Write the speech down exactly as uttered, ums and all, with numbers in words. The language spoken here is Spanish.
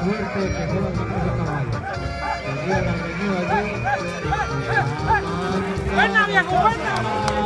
fuerte que juega con ese caballo. Tenía la avenida allí. ¡Buena, viejo, buena!